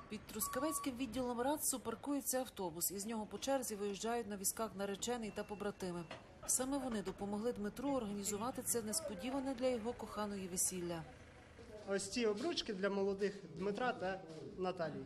Під Трускавецьким відділом РАЦСу паркується автобус. Із нього по черзі виїжджають на візках наречений та побратими. Саме вони допомогли Дмитру організувати це несподіване для його коханої весілля. Ось ці обручки для молодих Дмитра та Наталії.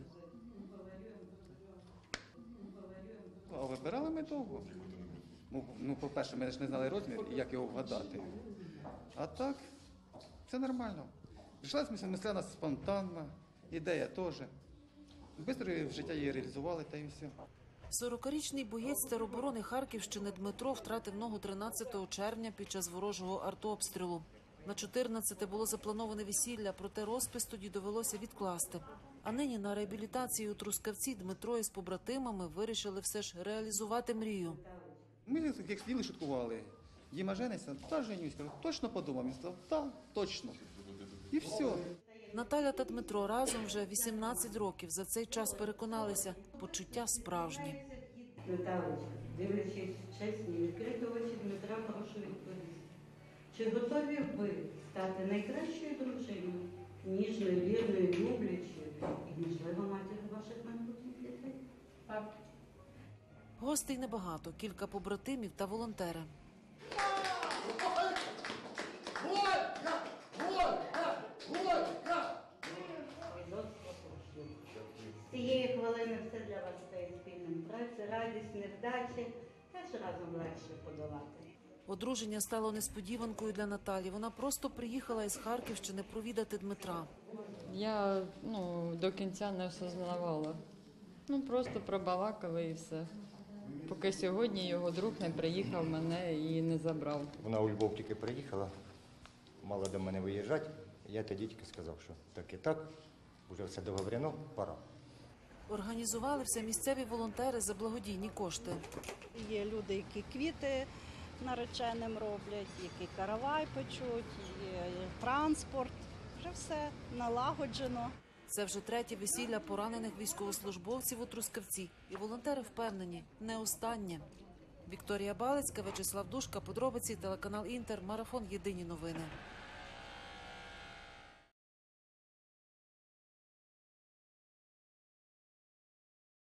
А вибирали ми довго. По-перше, ми ж не знали розмір і як його вгадати. А так, все нормально. Прийшла мисляна спонтанна, ідея теж. Бистро в життя її реалізували, та й все. 40-річний боєць тероборони Харківщини Дмитро втратив ногу 13 червня під час ворожого артобстрілу. На 14 було заплановане весілля, проте розпис тоді довелося відкласти. А нині на реабілітації у Трускавці Дмитро із побратимами вирішили все ж реалізувати мрію. Ми, як сиділи, шуткували. Діма жениться, та женюсь. Кажу, точно подумав? Він сказав, так, точно. І все. Наталя та Дмитро разом вже 18 років. За цей час переконалися – почуття справжні. Наталочка, дивлячись в чесні, відкриті очі Дмитра, прошу відповісти. Чи готові ви стати найкращою дружиною, ніжною, вірною, люблячою і, можливо, матір'ю ваших майбутніх дітей? Так. Гостей небагато, кілька побратимів та волонтери. З цієї хвилини все для вас стає спільним. Праця, радість, невдачі теж разом легше подолати. Одруження стало несподіванкою для Наталі. Вона просто приїхала із Харківщини провідати Дмитра. Я до кінця не осознавала. Просто пробалакали і все. Поки сьогодні його друг не приїхав мене і не забрав. Вона у Львов тільки приїхала, мала до мене виїжджати. Я тоді тільки сказав, що так і так, вже все договорено, пора. Організували все місцеві волонтери за благодійні кошти. Є люди, які квіти нареченим роблять, які каравай печуть, є транспорт. Вже все налагоджено. Це вже третє весілля поранених військовослужбовців у Трускавці. І волонтери впевнені – не останнє. Вікторія Балицька, Вячеслав Душка, подробиці, телеканал Інтер, марафон «Єдині новини».